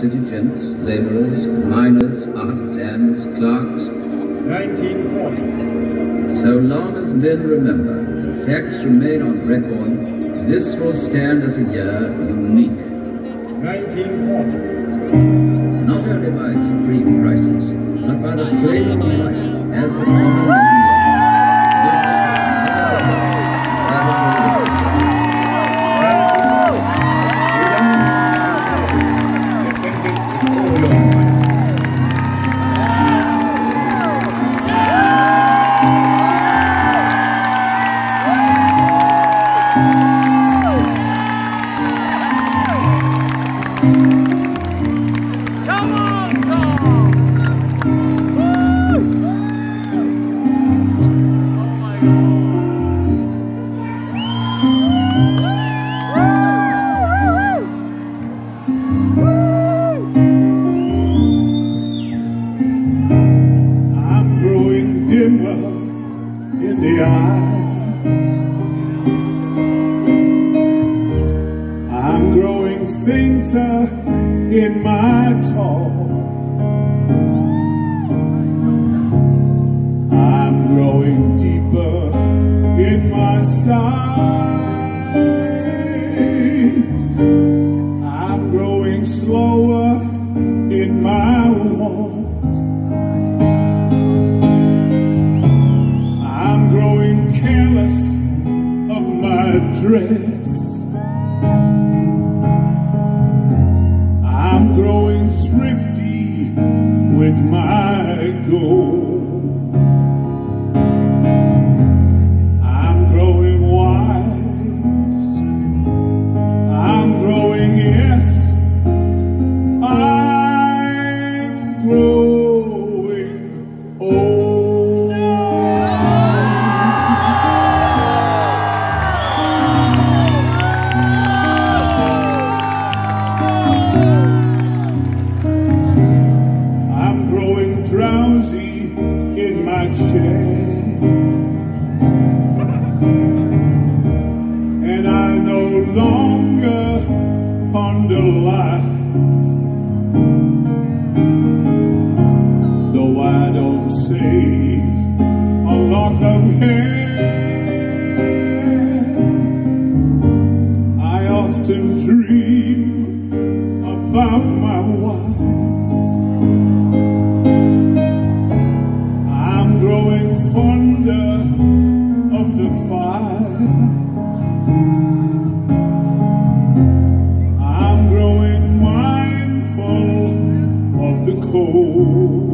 city gents, labourers, miners, artisans, clerks. 1940. So long as men remember and facts remain on record, this will stand as a year unique. 1940. Not only by its supreme crisis, but by the flame of life as the common man. In the eyes, I'm growing fainter in my talk. I'm growing deeper in my sighs. I'm growing slower in my walk. Careless of my dress. I'm growing thrifty with my gold. I'm growing wise. I'm growing, yes, I'm growing old. Drowsy in my chair, and I no longer ponder life, though I don't save a lock of hair. I often dream about my wife. Growing fonder of the fire. I'm growing mindful of the cold.